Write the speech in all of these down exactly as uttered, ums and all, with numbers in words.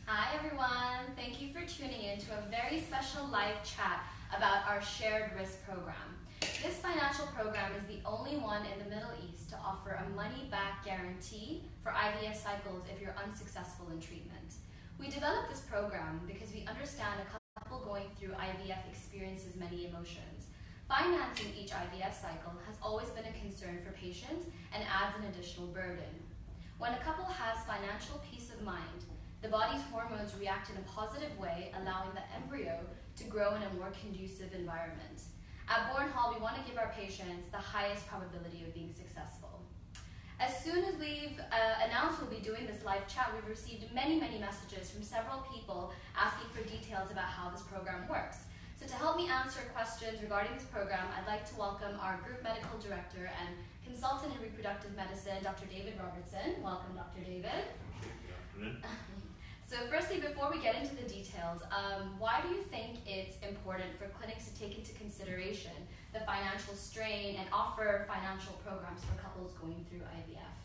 Hi everyone, thank you for tuning in to a very special live chat about our Shared Risk program. This financial program is the only one in the Middle East to offer a money-back guarantee for I V F cycles if you're unsuccessful in treatment. We developed this program because we understand a couple going through I V F experiences many emotions. Financing each I V F cycle has always been a concern for patients and adds an additional burden. When a couple has financial peace of mind, the body's hormones react in a positive way, allowing the embryo to grow in a more conducive environment. At Bourne Hall, we want to give our patients the highest probability of being successful. As soon as we've uh, announced we'll be doing this live chat, we've received many, many messages from several people asking for details about how this program works. So to help me answer questions regarding this program, I'd like to welcome our Group Medical Director and Consultant in Reproductive Medicine, Doctor David Robertson. Welcome, Doctor David. Good afternoon. So firstly, before we get into the details, um, why do you think it's important for clinics to take into consideration the financial strain and offer financial programs for couples going through I V F?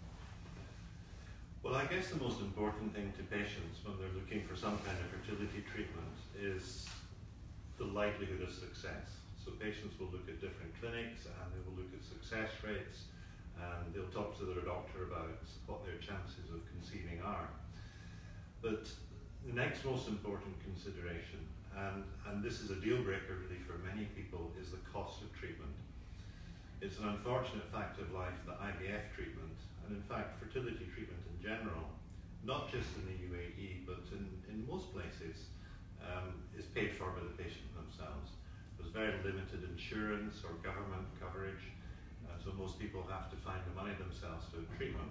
Well, I guess the most important thing to patients when they're looking for some kind of fertility treatment is the likelihood of success. So patients will look at different clinics and they will look at success rates and they'll talk to their doctor about what their chances of conceiving are. But the next most important consideration, and, and this is a deal breaker really for many people, is the cost of treatment. It's an unfortunate fact of life that I V F treatment, and in fact fertility treatment in general, not just in the U A E, but in, in most places, um, is paid for by the patient themselves. There's very limited insurance or government coverage, uh, so most people have to find the money themselves to treatment.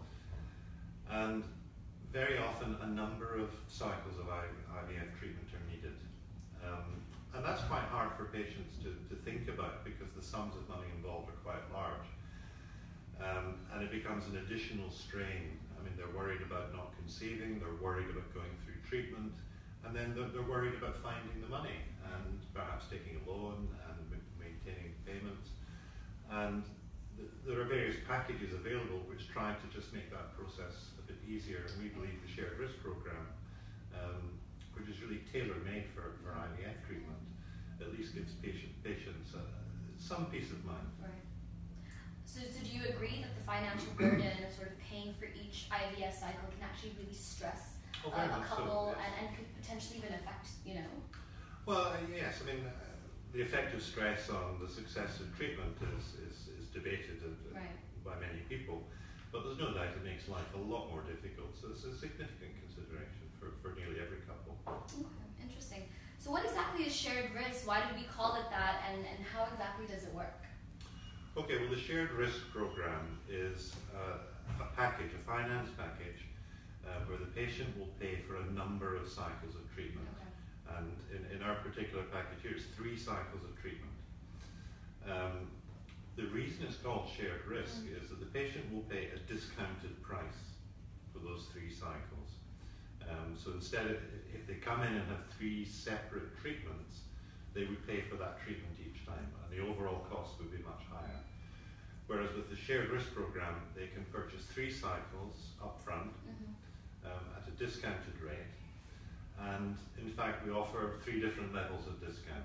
And very often a number of cycles of I V F treatment are needed. Um, and that's quite hard for patients to, to think about because the sums of money involved are quite large. Um, and it becomes an additional strain. I mean, they're worried about not conceiving, they're worried about going through treatment, and then they're, they're worried about finding the money and perhaps taking a loan and maintaining payments. And th there are various packages available which try to just make that process a bit easier, and we believe the Shared Risk program, um, which is really tailor-made for, for I V F treatment, at least gives patient, patients uh, some peace of mind. Right. So, so do you agree that the financial burden of sort of paying for each I V F cycle can actually really stress Oh, uh, a so, couple yes. and, and could potentially even affect, you know? Well, uh, yes, I mean, uh, the effect of stress on the success of treatment is, is, is debated uh, Right. by many people, but there's no doubt it makes life a lot more difficult, so it's a significant consideration for, for nearly every couple. Okay, interesting. So what exactly is shared risk? Why did we call it that, and, and how exactly does it work? Okay, well the Shared Risk program is uh, a package, a finance package, uh, where the patient will pay for a number of cycles of treatment. Okay. And in, in our particular package here, it's three cycles of treatment. Um, the reason it's called Shared Risk mm. is that the patient will pay a discounted price for those three cycles. Um, so instead of, if they come in and have three separate treatments, they would pay for that treatment each time, and the overall cost would be much higher. Whereas with the Shared Risk program, they can purchase three cycles up front mm-hmm. um, at a discounted rate. And in fact, we offer three different levels of discount.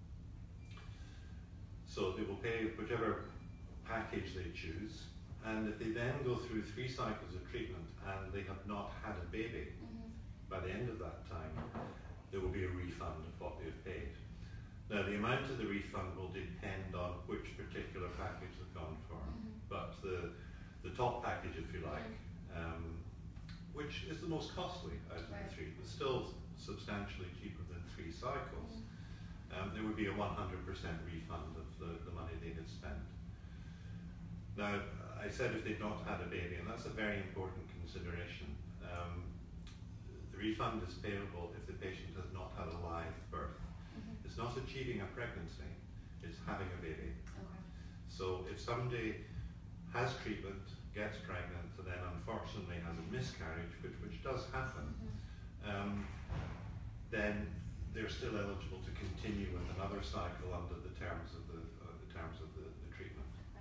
So they will pay whichever package they choose, and if they then go through three cycles of treatment and they have not had a baby, mm-hmm. by the end of that time, there will be a refund of what they have paid. Now, the amount of the refund will depend on which particular package they've gone for, mm-hmm. but the, the top package, if you like, um, which is the most costly out of right. the three, but still substantially cheaper than three cycles, mm-hmm. um, there would be a one hundred percent refund of the, the money they had spent. Now, I said if they've not had a baby, and that's a very important consideration. Um, the refund is payable if the patient has not had a live birth. It's not achieving a pregnancy, it's having a baby. Okay. So if somebody has treatment, gets pregnant, and then unfortunately has a miscarriage, which, which does happen, mm-hmm. um, then they're still eligible to continue with another cycle under the terms of the, uh, the, terms of the, the treatment. Okay.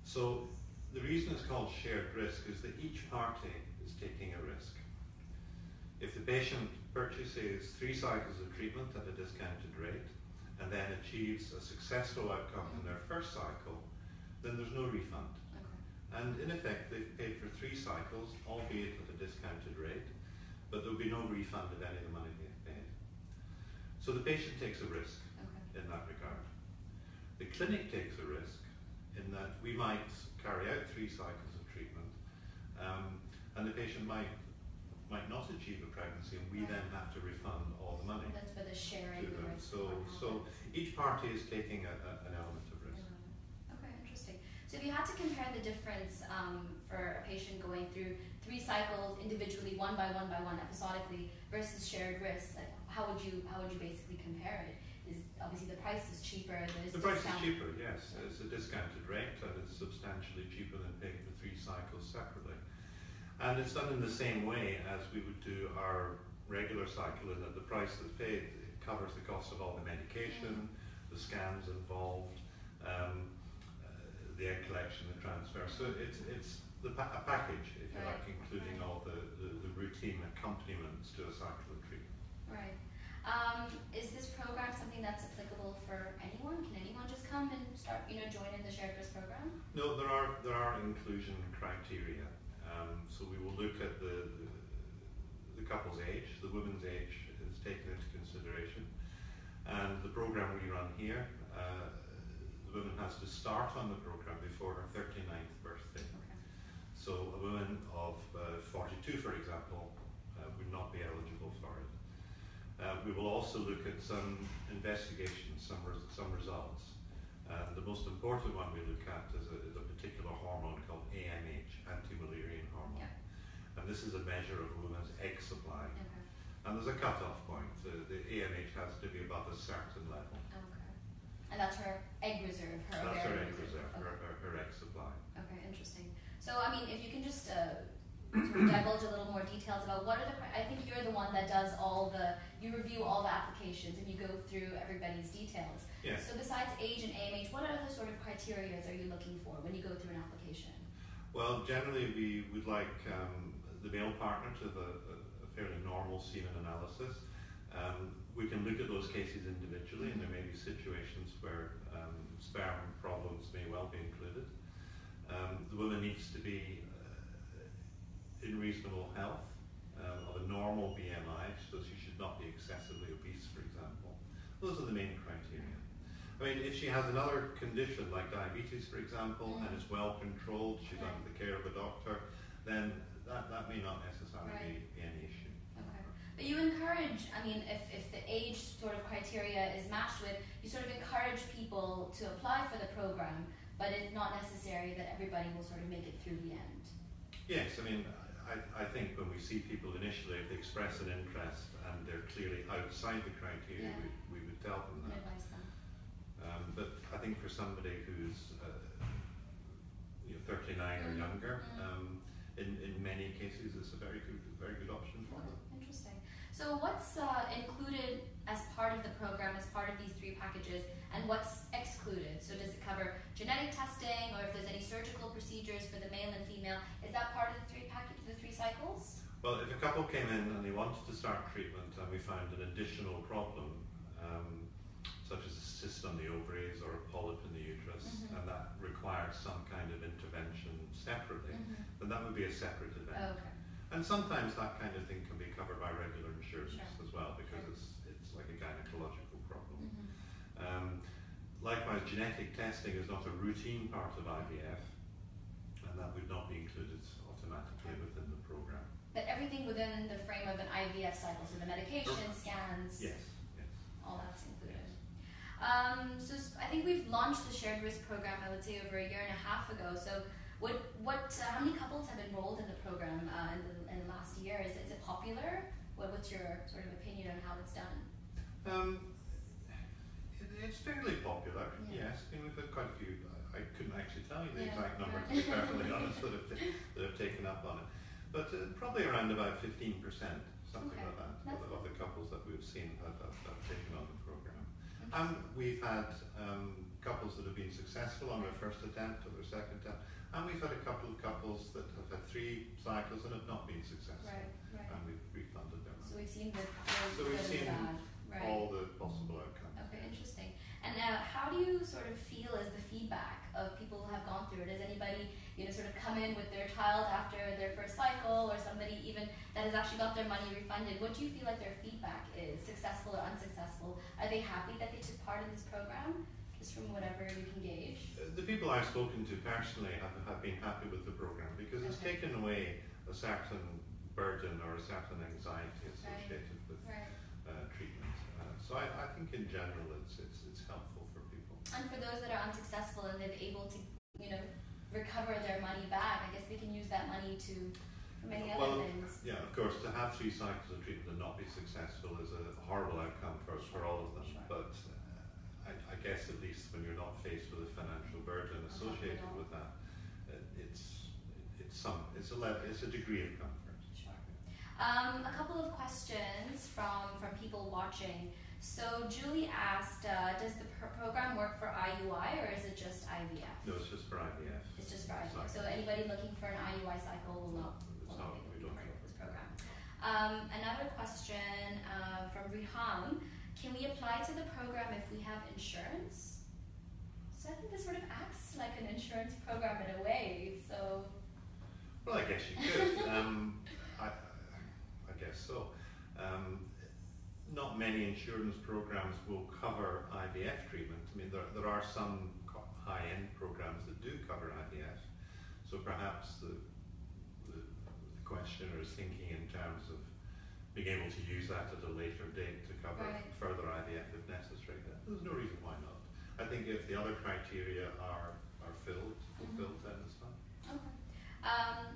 So the reason it's called shared risk is that each party is taking a risk. If the patient purchases three cycles of treatment at a discounted rate and then achieves a successful outcome in their first cycle, then there's no refund. Okay. And in effect, they've paid for three cycles, albeit at a discounted rate, but there'll be no refund of any of the money they've paid. So the patient takes a risk Okay. in that regard. The clinic takes a risk in that we might carry out three cycles of treatment, um, and the patient might might not achieve a pregnancy, and we Right. then have to refund all the money That's for the sharing to the them. risk. So, part so happens. each party is taking a, a, an element of risk. Okay, interesting. So if you had to compare the difference um, for a patient going through three cycles individually, one by one by one, episodically, versus shared risks, like how would you how would you basically compare it? Is obviously the price is cheaper. There's The price is discount. cheaper, yes. It's a discounted rate, and it's substantially cheaper than paying for three cycles separately. And it's done in the same way as we would do our regular cycle, in that the price that's paid it covers the cost of all the medication, the scans involved, um, uh, the egg collection, the transfer. So it's it's the pa- a package, if you Right. like, including all the, the, the routine accompaniments to a cycle of treatment. Right. Um, is this program something that's applicable for anyone? Can anyone just come and start, you know, join in the shared risk program? No, there are there are inclusion criteria. Um, so we will look at the, the the couple's age. The woman's age is taken into consideration, and the program we run here, uh, the woman has to start on the program before her thirty-ninth birthday. Okay. So a woman of uh, forty-two, for example, uh, would not be eligible for it. Uh, we will also look at some investigations, some res- some results. And the most important one we look at is a, is a particular hormone called A M H, anti-Mullerian hormone. Yeah. And this is a measure of a woman's egg supply. Okay. And there's a cut-off point. The, the A M H has to be above a certain level. Okay. And that's her egg reserve, her That's her ovarian egg reserve, her, Okay. her, her egg supply. Okay, interesting. So, I mean, if you can just uh, sort of divulge a little more details about what are the, I think you're the one that does all the, you review all the applications and you go through everybody's details. Yes. So besides age and A M H, what other sort of criteria are you looking for when you go through an application? Well, generally we would like um, the male partner to have a, a fairly normal semen analysis. Um, we can look at those cases individually, and there may be situations where um, sperm problems may well be included. Um, the woman needs to be uh, in reasonable health, um, of a normal B M I, so she should not be excessively obese, for example. Those are the main criteria. I mean, if she has another condition like diabetes, for example, Mm. and is well controlled, she's Right. under the care of a doctor, then that, that may not necessarily Right. be, be any issue. Okay. But you encourage, I mean, if, if the age sort of criteria is matched with, you sort of encourage people to apply for the program, but it's not necessary that everybody will sort of make it through the end. Yes, I mean, I, I think when we see people initially, if they express an interest and they're clearly outside the criteria, Yeah. we, we would tell them And that. advise them. Um, but I think for somebody who's uh, you know, thirty-nine or Mm, younger, mm. um, in, in many cases, it's a very good, very good option for them. Okay, interesting. So what's uh, included as part of the program, as part of these three packages, and what's excluded? So does it cover genetic testing, or if there's any surgical procedures for the male and female? Is that part of the three package, the three cycles? Well, if a couple came in and they wanted to start treatment and we found an additional problem, um, such as a cyst on the ovaries or a polyp in the uterus, Mhm. and that required some kind of intervention separately, then that would be a separate event. Oh, okay. And sometimes that kind of thing can be covered by regular insurance Sure. as well, because Sure. it's it's like a gynecological problem. Mhm. Um, likewise, genetic testing is not a routine part of I V F, and that would not be included automatically Okay. within the program. But everything within the frame of an I V F cycle, so the medication, scans, Yes, yes. all that's included. Um, so s- I think we've launched the shared risk program, I would say, over a year and a half ago. So what, what, uh, how many couples have enrolled in the program uh, in, the, in the last year? Is, is it popular? What, what's your sort of opinion on how it's done? Um, it, it's fairly popular, Yeah. yes. I mean, we've had quite a few. I, I couldn't actually tell you the Yeah, exact number, yeah. to be perfectly honest, that have, ta- that have taken up on it. But uh, probably around about fifteen percent, something Okay. like that, of, That's the- of the couples that we've seen have, have, have taken on the program. Interesting. And we've had um, couples that have been successful on their first attempt or their second attempt, And we've had a couple of couples that have had three cycles and have not been successful. Right, right. And we've refunded their So money. we've seen the good, So we've good seen and bad. Right. all the possible outcomes. Okay, interesting. And uh, how do you sort of feel as the feedback of people who have gone through it? Does anybody, you know, sort of come in with their child after their first cycle, or somebody even that has actually got their money refunded? What do you feel like their feedback is, successful or unsuccessful? Are they happy that they took part in this program, just from whatever you can gauge? Uh, The people I've spoken to personally have, have been happy with the program because it's Okay. taken away a certain burden or a certain anxiety associated with Right. uh, treatment. Uh, so I, I think in general it's, it's it's helpful for people. And for those that are unsuccessful and they're able to, you know, recover their money back, I guess they can use that money to for many Well, other things. Yeah, of course, to have three cycles of treatment and not be successful is a horrible outcome for, for all of them. Sure. But uh, I, I guess at least when you're not faced with a financial burden associated not. with that, uh, it's it's some it's a le- it's a degree of comfort. Sure. Um, a couple of questions from, from people watching. So Julie asked, uh, does the pr- program work for I U I or is it just I V F? No, it's just for I V F. It's just for I V F. Cycle. So anybody looking for an I U I cycle will not, It's will not- not we be don't part of cover this it. program. Um, another question uh, from Rihan. Can we apply to the program if we have insurance? So I think this sort of acts like an insurance program in a way. So Well, I guess you could. um, I, I guess so. Um, not many insurance programs will cover I V F treatment. I mean, there, there are some co- high-end programs that do cover I V F. So perhaps the, the, the questioner is thinking in terms of being able to use that at a later date to cover Right. further I V F if necessary. There's no reason why not. I think if the other criteria are, are filled, fulfilled, then it's fine. okay. Um,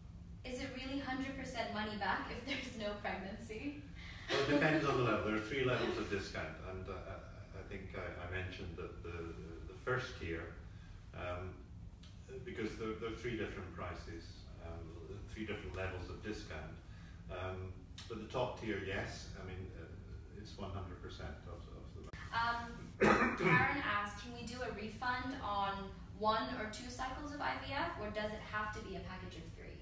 is it really one hundred percent money back if there's no pregnancy? Well, it depends on the level. There are three levels of discount, and uh, I I think I, I mentioned that the the first tier, um, because there, there are three different prices, um, three different levels of discount. Um, but the top tier, yes, I mean uh, it's one hundred percent of, of the. Um, Karen asked, can we do a refund on one or two cycles of I V F, or does it have to be a package of three?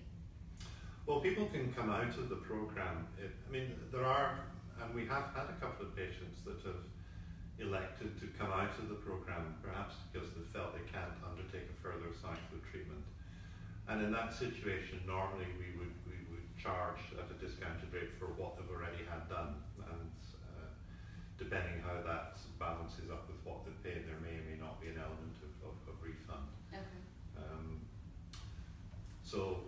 Well, people can come out of the program. It, I mean, there are, and we have had a couple of patients that have elected to come out of the program, perhaps because they felt they can't undertake a further cycle of treatment. And in that situation, normally we would we would charge at a discounted rate for what they've already had done, and uh, depending how that balances up with what they paid, there may or may not be an element of, of, of refund. Okay. Um, so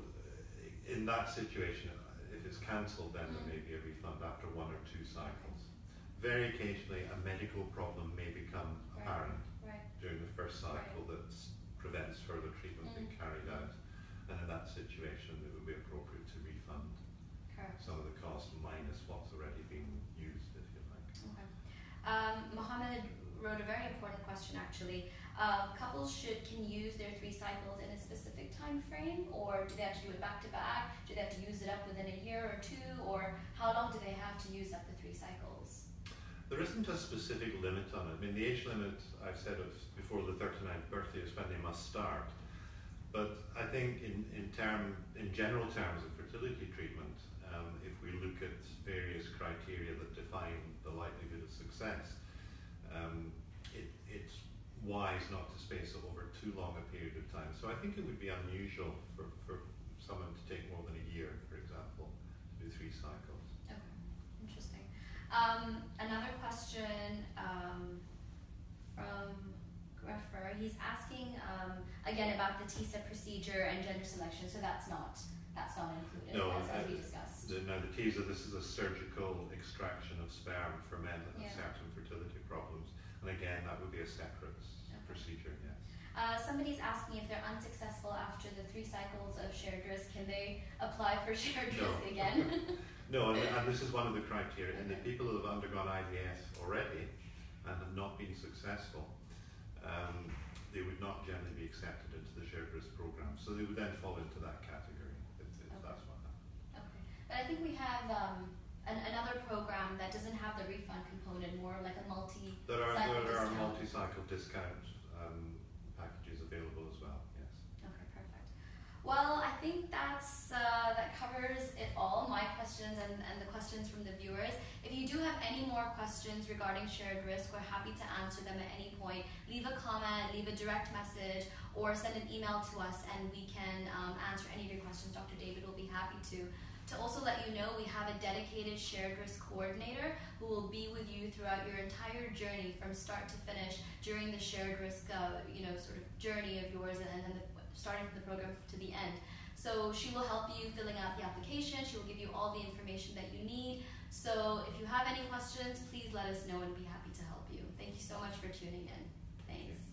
in that situation, if it's cancelled, then there may be a refund after one or two cycles. Very occasionally, a medical problem may become Right. apparent Right. during the first cycle that prevents further treatment being Mm. carried out. And in that situation, it would be appropriate to refund Correct. some of the cost minus what's already been used, if you like. Okay. Um, Mohammed wrote a very important question actually. Um, couples should can use their three cycles in a specific time frame, or do they have to do it back to back? Do they have to use it up within a year or two, or how long do they have to use up the three cycles? There isn't a specific limit on it. I mean, the age limit I've said of before the thirty-ninth birthday is when they must start. But I think in, in term in general terms of fertility treatment, um, if we look at various criteria that define the likelihood of success, um, it, it's wise not to space it over too long a period of time. So I think it would be unusual for, for someone to take more than a year, for example, to do three cycles. Okay, interesting. Um, another question um, from Greffer. He's asking um, again about the T I S A procedure and gender selection. So that's not that's not included No, as, as we uh, discussed. The, now the T I S A, this is a surgical extraction of sperm for men that have Yeah. certain fertility problems. And again, that would be a separate Okay. procedure, yes. Uh, somebody's asking if they're unsuccessful after the three cycles of shared risk, can they apply for shared No. risk again? No, and, and this is one of the criteria. And the Okay. people who have undergone I V F already and have not been successful, um, they would not generally be accepted into the shared risk program. So they would then fall into that category if, if Okay. that's what happens. Okay, but I think we have um, an, another program that doesn't have the refund component, more like a multi. There are cycle there are discount. multi-cycle discount um, packages available as well. Yes. Okay, perfect. Well, I think that's uh, that covers it all, my questions and, and the questions from the viewers. If you do have any more questions regarding shared risk, we're happy to answer them at any point. Leave a comment, leave a direct message, or send an email to us and we can um, answer any of your questions. Doctor David will be happy to. To also let you know, we have a dedicated shared risk coordinator who will be with you throughout your entire journey from start to finish during the shared risk uh, you know, sort of journey of yours and then the, starting from the program to the end. So she will help you filling out the application. She will give you all the information that you need. So if you have any questions, please let us know and we'll be happy to help you. Thank you so much for tuning in. Thanks.